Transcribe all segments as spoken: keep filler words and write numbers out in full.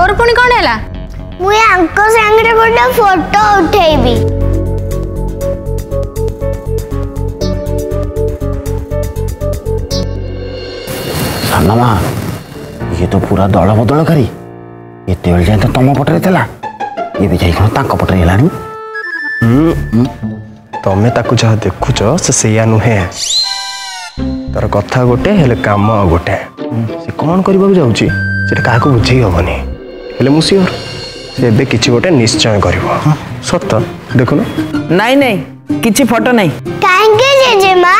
तोर पुणी कौन है? मुझे अंको संगे गोटे फोटो उठेबी। सानमा ये तो पूरा दल बदल करी ये तेल जाए तो तुम पटरे थला ये भी जाई तांको पटरे हेलानी। तमें ताकू जहाँ देखुच से सेया नुहे तार कथा गोटे हेले काम गोटे से कौन करबा जाउची सेटा काहाको बुझेई हबनी हेले मु सियोर से एबे किछि गोटे निश्चय करबो। सत देखुन नहीं नहीं किछि फोटो नहीं काहे जेजेमा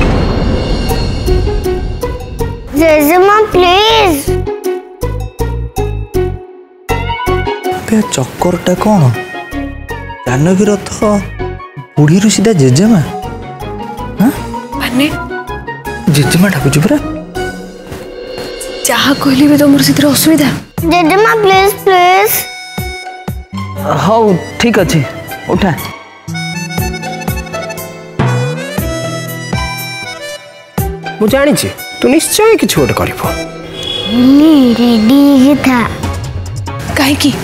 जेजेमा प्लीज बे चक्करटा कौन जानकी रथ बुढ़ी रु सीधा जेजेमा माने जेजेमा डाकुची परा जहा कहली भी तो मोर सितर असुविधा। जेजेमा प्लीज प्लीज हौ ठीक अच्छे उठा मु जानी तू निश्चय किछि गोटे करबो। रेडी था काहे की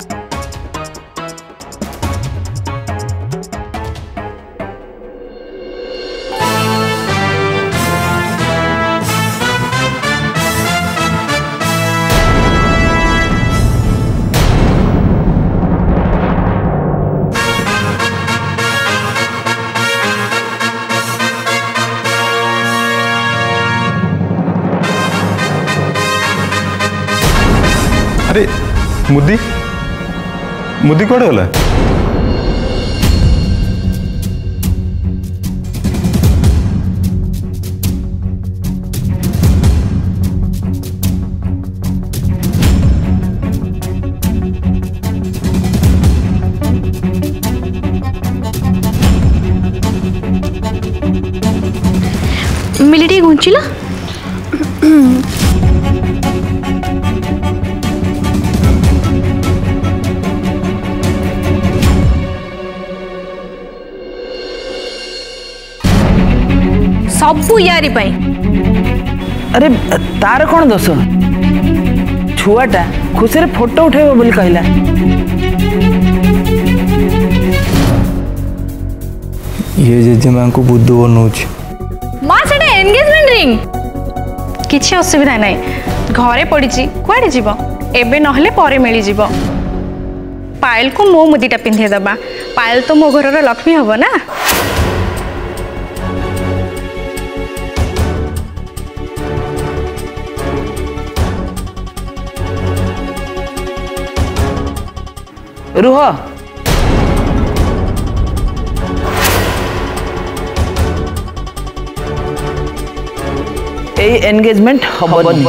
अरे मुदी मुदी कौन होला? मिलिटी घुंचिला सबू यारी पाई। अरे तार कौन दोष छुआटा खुशी रे फोटो उठेबो बोली कहला ये जेजेमा को बुद्धू बनौछ मां सेटा एंगेजमेंट रिंग किछि असुविधा नाही घरे पड़ीची कुआडे जीवो एबे नहले परे मिली जीवो। पायल को मो मुदीटा पिंधे दबा पायल तो मो घरर लक्ष्मी हबो ना। रुह ए एंगेजमेंट हबनी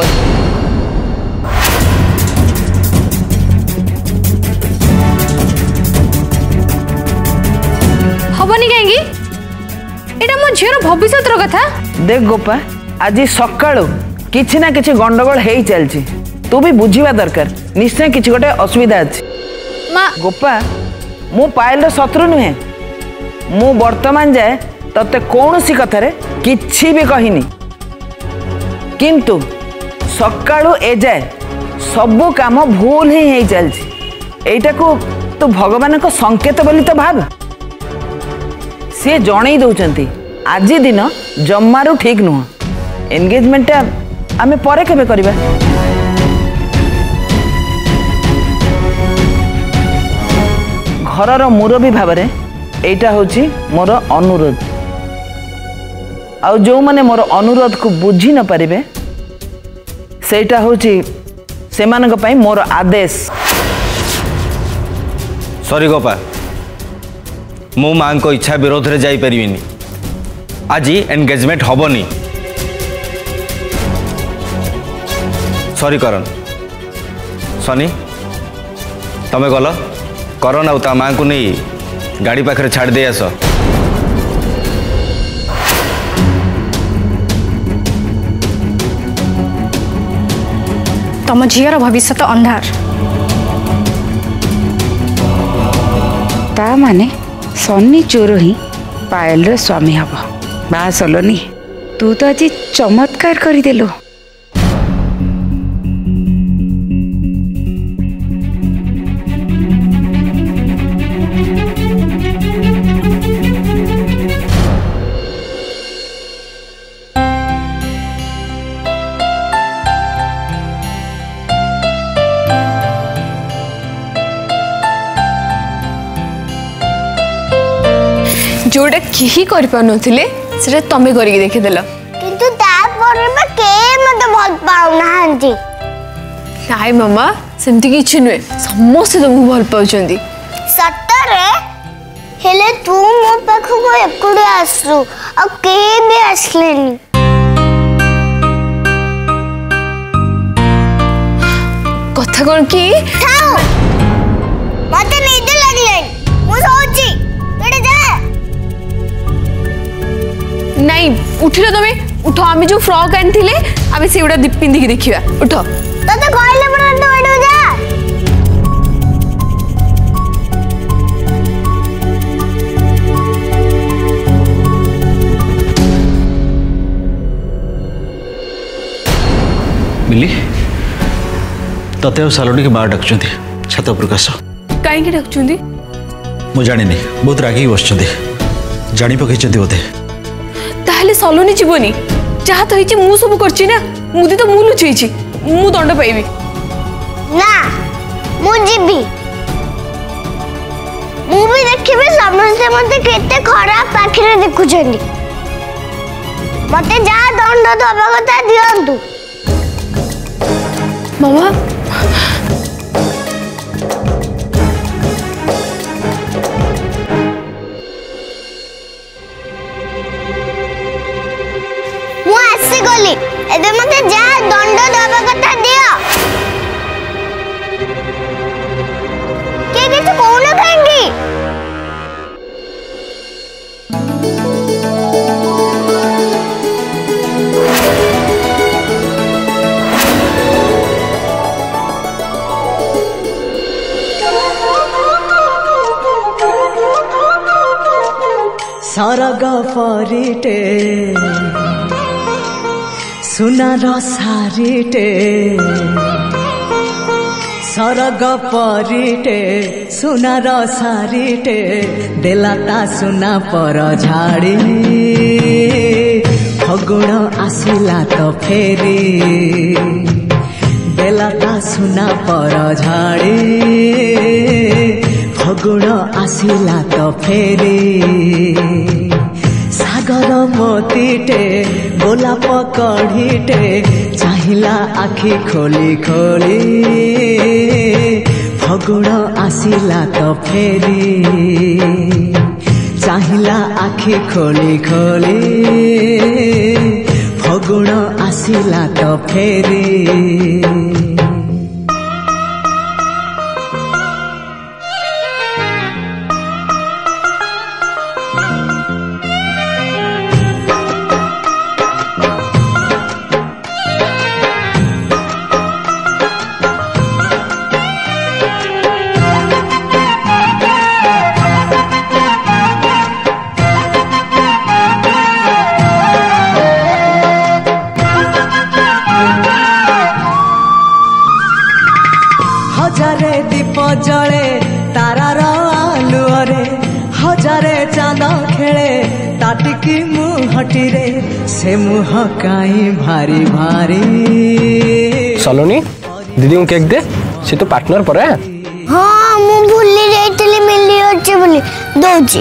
हबनी कहीं एटा मो झीर भविष्य कथा। देख गोपा आज सकाळु किछि ना किछि गंडगोल हेई चलछि तू भी बुझीवा दरकार निश्चय किछि गोटे असुविधा अछि। मां गोपा मु पायल शत्रु नुहे मु वर्तमान जाए तते कौन सी कथारे किछि भी कहिनी किंतु सकाळु ए जाए सबु काम भूल ही हेई चलछि एटा को तू भगवान को संकेत बोली तो भाव सी जणई दउचंती आज दिन जम्मारू ठीक नुह एंगेजमेंट आमे परे केबे करबा। घरर मुरबी भाव में एटा होची मोर अनुरोध आउ जो माने मोर अनुरोध को बुझी न पारिबे सेटा होची सेमानक पई मोर आदेश। सॉरी गोपा मो मां को इच्छा विरोध रे जाई परिबिनी आज एंगेजमेंट हबनी। सॉरी करन सनी तमे गल करन आ ता मां को नहीं गाड़ी पाखरे छाड़ दे आस। तम झीर भविष्य तो अंधार ता माने सन्नी चोर ही पायल रो स्वामी हब बा सलोनी तू तो आज चमत्कार करदेलु। केही कर पानुथिले सेटा तमे करिक देखिदेल किंतु तापर में के मते भल पाउ नाहंती नाइ मामा सेमती किछि नुए समस्त तुमको भल पाउचंदी सत्तरे हेले तू मो पाखु को एकुडे आसु आ के भी आसलेनी कथा कोन की थाओ मते निद लागले मु सोची केडे जा नहीं उठिलो तमे उठो आमे जो फ्रॉक आनथिले आमे सेउडा दीप पिंदी की देखिबा उठो तते कहले पड़ा तो एडो जा मिली तते और सालोनी के माँ डाकुचंदी छात उपर आस काई के डाकुचंदी मु जानि बहुत रागी बसचंदी जानि पकईचंदी बोधे ताहले सलोनी जीवनी जहाँ तो होइची मु सब करची ना मुदी तो मु लुचेची मु दंड पाइबी ना मु जीबी मु भी देखिबे समझते मते केते खराब पाखरे देखुचंदी मते जा दंड दबा कथा दियंतु मामा मु आसी गली एबे मते जा दंड दबा कथा दियो के के तो कोन कांगी सरग परिटे सुनार सारिटे सरग परिटे सुनार सारिटे देलाता सुना पर झाड़ी फगुण आसिला तो फेरी देलाता सुना पर झाड़ी फगुण आसिला तो फेरी सागर मोतीटे गोलाप कढ़ीटे चाहिला आखि खोली खोली फगुण आसिला तो फेरी चाहिला आखि खोली खोली फगुण आसिला तो फेरी हजारे दीप जले तारार आलुअरे हजारे चांद खेले ताटिकी मुहटी रे से मुह काई भारी भारी सलोनी दीदी को केक दे से तो पार्टनर पर है हां मु भूली जाइतली मिली होचे बोली दोची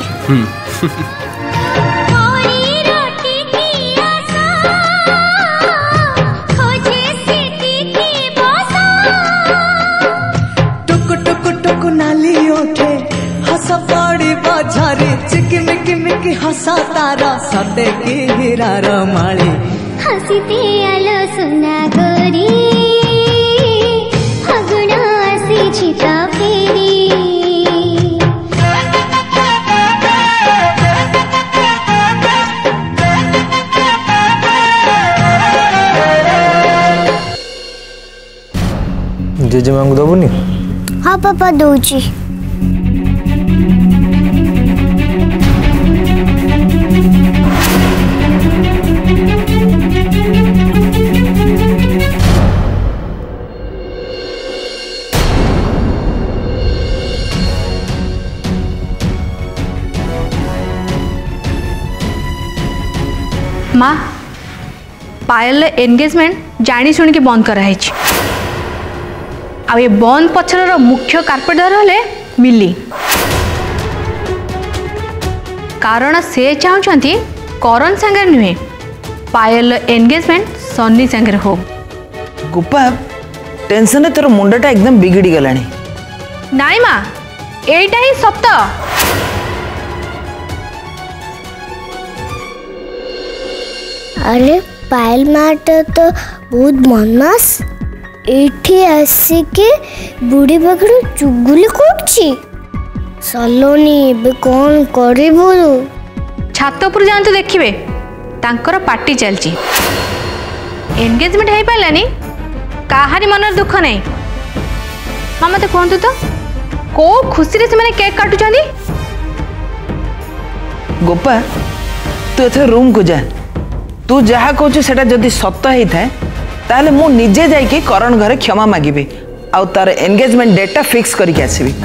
नाली ओठे हस पड़ी बझारी चिकी मिकी मिकी हसा तारा सते की हीरार माली हसीते आलो सुना गोरी फगुण आसी छिता फेरी जेजेमा को दबुनी हाँ पापा दौची माँ पायल एंगेजमेंट जानी शुणी बंद कराई आ ये बंद पछर मुख्य कार्पेटर हले मिली कारण से चाहती करण सांगे नुहे पायल एंगेजमेंट सन्नी सांगे हो। गोपा टेंशन तोर मुंडटा एकदम बिगड़ी गलानी। नाई माँ एटा ही सत्य। अरे पायल माटा तो बहुत मनमास एठी आसिके बुढ़ी पाखर चुगुली करछि। सलोनी बे कौन करिबु? छात उपर जातु देखिए तांकर पार्टी चलची एंगेजमेंट हो पारानी काहारी मन दुख नहीं। हाँ मत कहतु तो को खुशी से मैंने केक काटुचंदी। गोपा तू एथर रूम को जा। तू जहाँ कहू सेटा जदि सत्य होता है ताहले मु निजे जाइए करण घरे क्षमा मागिबी आउ तार एंगेजमेंट डेटा फिक्स करके आसबी।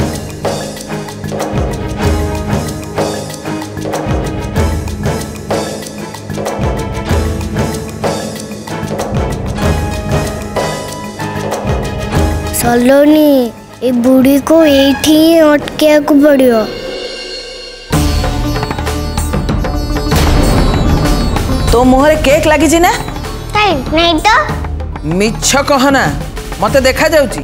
सलोनी ए बुढ़ी को एठी ही अटके को पड़ियो। तो मुहरे केक लगी ना? नहीं तो मिछ कहना मते देखा जाउची।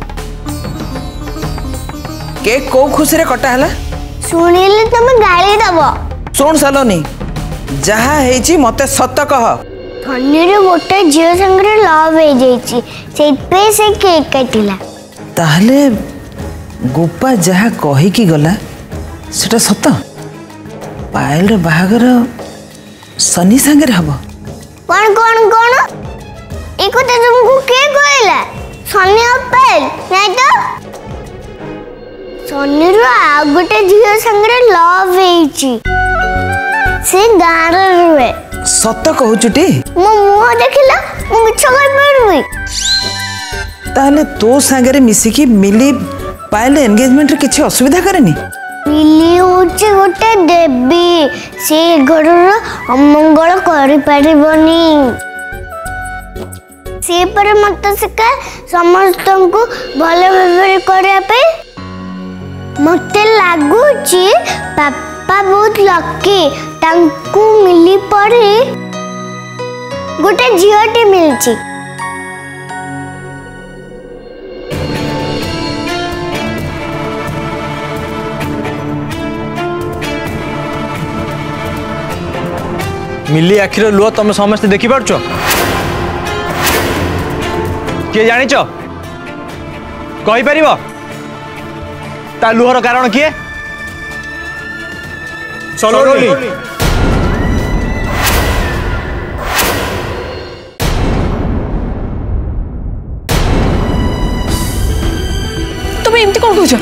केक को खुशी रे कटा हला सुनिले तुम गाली दबो। सुन सलोनी जहा हेची मते सत्य कह। धन्य रे गोटे झियो संगे लव हो जाईची सेत पे से केक काटिला। ताहले गोपा जहा कही की गला सेटा सत्य? पायल रे बाहागर सनी संगे हबो? कौन कौन कौन एको तो तुमको के कहला? सनी और पायल नहीं तो सनी रो आ गोटे झियो संगे लव होईची से गार रे। सत्य कहू चुटी? मो मुह देखिला मो मिछ कहि परबी। ताहले तो सांगरे मिसिकी मिली पायल एंगेजमेंट रे किछि असुविधा करेनी? मिली होची गोटे देवी से घर अमंगल करि परिबनी। से पर मत सिका समस्त को भले व्यवहार करिया पे। मते लागुची पापा बहुत लकी तांकू मिली पड़ी गोटे झियोटी मिलची। मिली आखिर लुह तुम समस्ते देखी पार्छ किए जानिच कही पार ता लुहर कारण किए? सलोनी। तुम एमती कौन कह?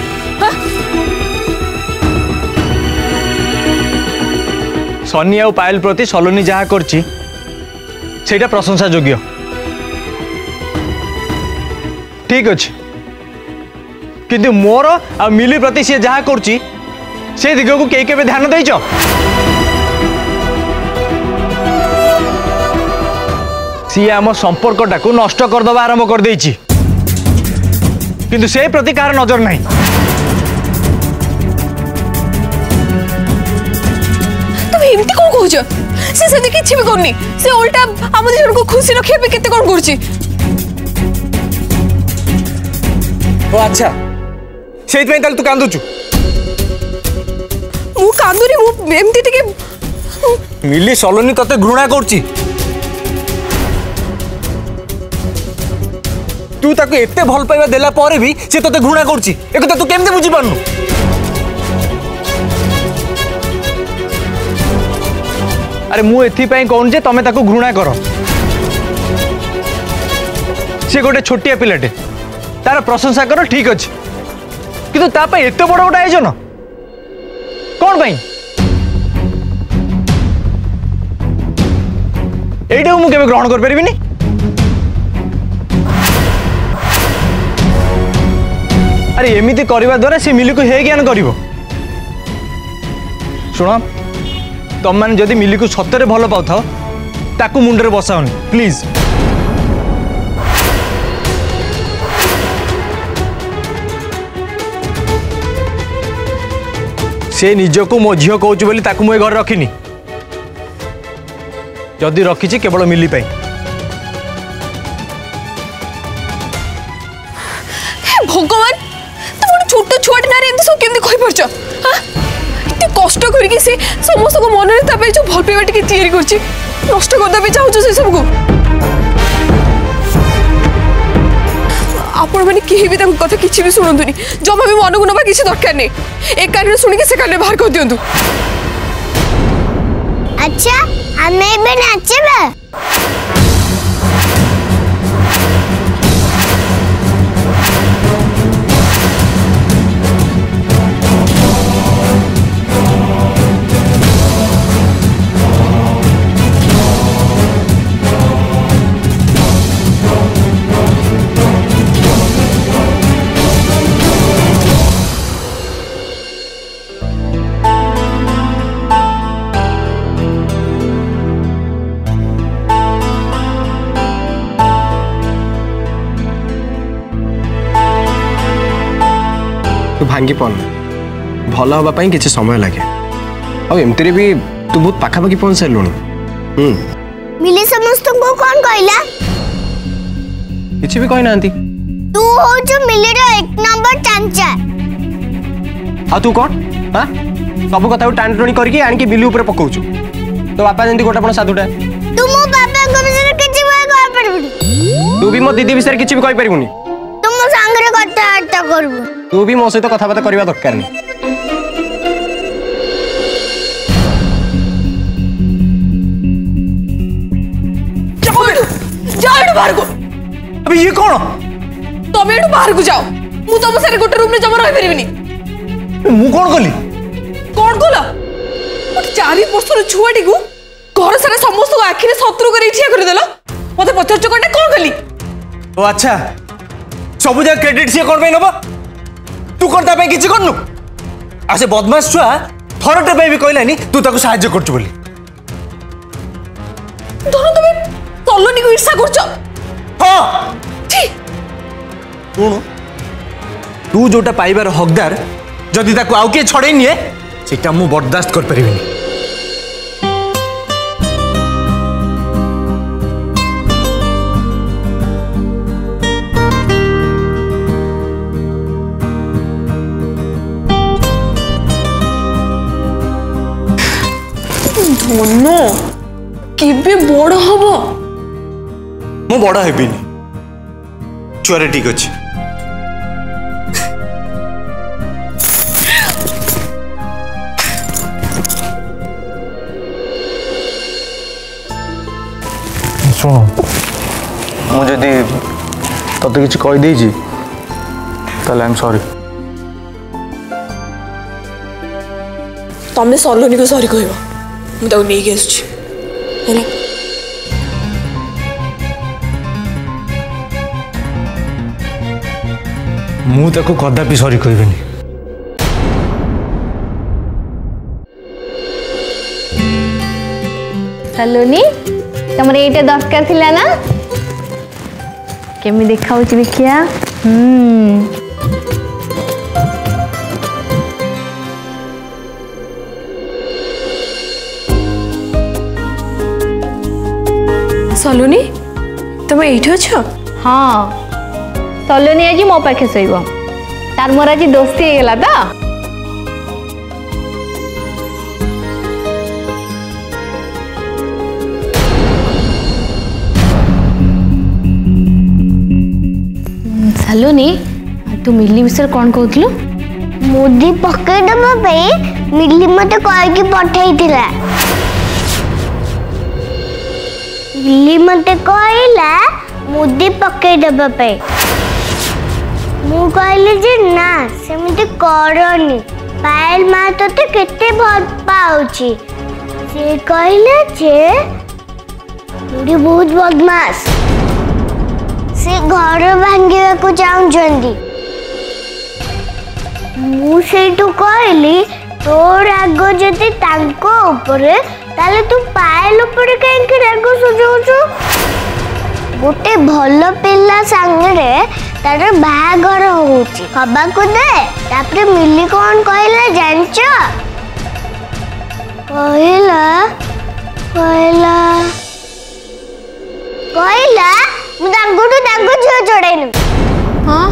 सनी आ पायल प्रति सलोनी जहाँ करछि सेटा प्रशंसा योग्य। ठीक अच्छे किंतु मोर आ मिली प्रति सी जहाँ करछि से दिग को कई केबे ध्यान देइछ? सी आम संपर्कटा को नष्ट करदबा आरंभ कर देइछि किंतु से प्रति कार नजर नहीं। एमती कौन कहूच? से से किछि भी करनी से उल्टा हम जन को खुशी रखिया पे केते कौन करछि। ओ अच्छा सेइत पे तल तू कांदुचु? मु कांदुनी मु एमती टिके मिली सलोनी तते घृणा करछि। तू ताको एते भल पाइबा देला परे भी से तते घृणा करछि ए कथा तू केमते बुझी पारनु? अरे मु एथिपाई कौन जे तमे ताको घृणा कर। से गोटे छोटिया पिलाटे तार प्रशंसा कर ठीक अच्छे किंतु तापा एते बड़ गोटे आयोजन कौन पाई? एइटा मु केबे ग्रहण कर परिबिनी। अरे एमिति करबा द्वारा से मिली को हे ज्ञान करिवो। सुनो तुम मैंने जदि मिली को सतरे भल पाऊ था ताकू मुंडरे बसाओनी प्लीज। से निजको मो झील कहूँ बोली ताकू मुझे घर रखिनी जदि रखी केवल मिली पाई भगवान तुम गोटे छोट छुआटे ना एमती सब केमती कहि परछ हां इते कष्ट करके से समस्त को मन रे तबे जो भल पेवा टिके तैयारी करछि नष्ट कर दबे चाहू से सब को आपण माने केही भी तक कथा किछि भी सुनंतुनी जमा भी मन को नबा किछि दरकार नै एक कान रे सुनि के से कान रे बाहर कर दियंतु अच्छा हमें भी नाचबे तू भांगी पन भल हाँपाई किसी समय लगे आमती भी तू बहुत पाखापाखि पहुंच सारू मिली समस्त को कौन कहला किसी भी कही ना तू हो जो मिली रो एक नंबर चांचा हाँ तू कौन हाँ सब कथा टाणी टणी करके आनिक मिली ऊपर पकाउछु तो बापा जंती गोटा पण साधुटा तू मो बाबा को विषय किछि कहि कह परबुनी तू भी मो दीदी विषय किछि भी कहि परिबुनी तुम मो संग रे कथा हट्टा करबु तू भी मो सहित कथा बात करबा दरकार नहीं जाओ एठू बाहर को अबे ये कौन तुम एठू बाहर को जाओ मु तुम सारे गोटे रूम रे जमा रहि परिबिनी मु कौन कली कौन कला गोटे चारि वर्षर छुआटी को घर सारा समस्त को आखिरे शत्रु करे इच्छा कर देलो मते पचार चकटा कौन कली ओ अच्छा सब जा क्रेडिट से कौन पे नबा तू कौन ता पे किछि करनु आ से बदमाश छुआ थरटे पे भी कहलानी तू ताको सहाय्य करछु बोली दोनों तुम तल्लोनी को ईर्षा करछ हां छी सुन तू जोटा पाइबार हकदार जदि ताको आउ के छड़े निए सेटा मु बर्दाश्त कर परिबिनी धनो केबे बड़ हबो मु बड़ हेबिनी छुआरे ठीक अछि शुण मुझे तोते किसी कहीदे आई एम सॉरी तमें सलोनी को सॉरी कहबो मुझे नहीं के आसुची है मु ताको कदापि सॉरी कहबेनी सलोनी तुमरे एटा दरकार थिला ना केमी देखाउची देखिया हम्म सलोनी तुम एठी अछ हाँ सलोनी आज मो पाखे शोब तार मोर आज दोस्ती हो गला तो सलोनी तू मिली विषय कौन कहलु मुदी पकेदमा पे मिली मते कहि पठाइथिला मिली मते कहला मुदी पकेदबा पे मु कहली जे ना सेमिति करनी पायल मा तते केते भल पाउची से कहले जे मुदी बहुत बदमाश से घर भांगिया को चाहूंचंदी मु सेठू कहली तोर आग जदि तांको ऊपरे ताले तू पायल ऊपरे काहे राग सुझाउछु गोटे भल पिल्ला संगे तार बाहाघर होउची हबा को दे तापरे मिली कोन कहला जानछ କହିଲା କହିଲା କହିଲା ମୁଁ ତାଙ୍କଠୁ ତାଙ୍କ ଝିଅ ଚଢେଇ ନେବି। ହଁ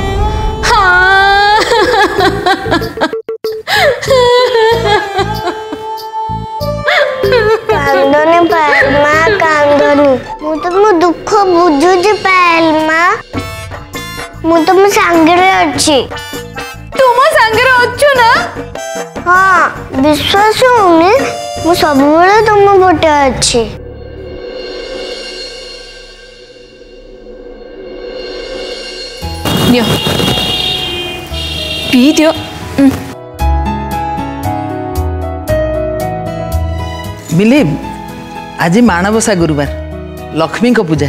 କାନ୍ଦନି ପାଏଲ ମା କାନ୍ଦନି। ମୁଁ ତମ ଦୁଃଖ ବୁଝୁଛି ପାଏଲ ମା। ମୁଁ ତମ ସାଙ୍ଗରେ ଅଛି। ତୁ ମୋ ସାଙ୍ଗରେ ଅଛୁ ନା? ହଁ ବିଶ୍ୱାସ ହଉନି ମୁଁ ସବୁବେଳେ ତମ ପଟେ ଅଛି। ନିଅ ପିଇ ଦିଅ। ମିଲି ଆଜି ମାଣବସା ଗୁରୁବାର ଲକ୍ଷ୍ମୀଙ୍କ ପୂଜା।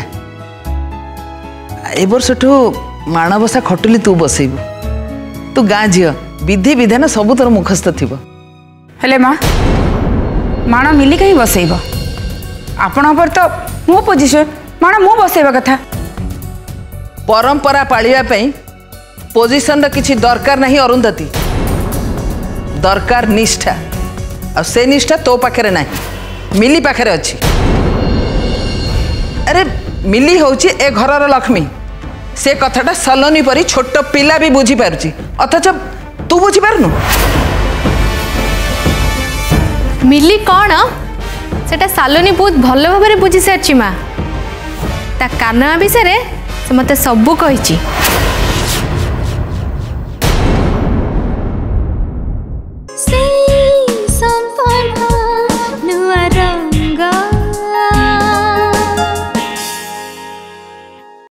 ଏ ବର୍ଷଠୁ ମାଣବସା ଖଟୁଲି ତୁ ବସେଇବୁ। ତୁ ଗାଁ ଝିଅ विधि विधान सब तोर मुखस्थ थिबो। हेले माँ माण मिली कहीं बसैब आपण पर तो मो पोजिशन माण मु बसैबा कथा। परंपरा पालिया पई पोजिशन र किछि दरकार नहीं अरुंधति, दरकार निष्ठा। आ से निष्ठा तो पाखरे नहीं, मिली पाखरे अछि। अरे मिली होची ए घरर लक्ष्मी। से कथाटा सलोनी परी छोट पिला भी बुझी पारुची, अथच तू बुझी पारनु। मिली कौन सेटा सालोनी बहुत भल भाव बुझी सारी माँ। ता काना विषय से मत सबू कही।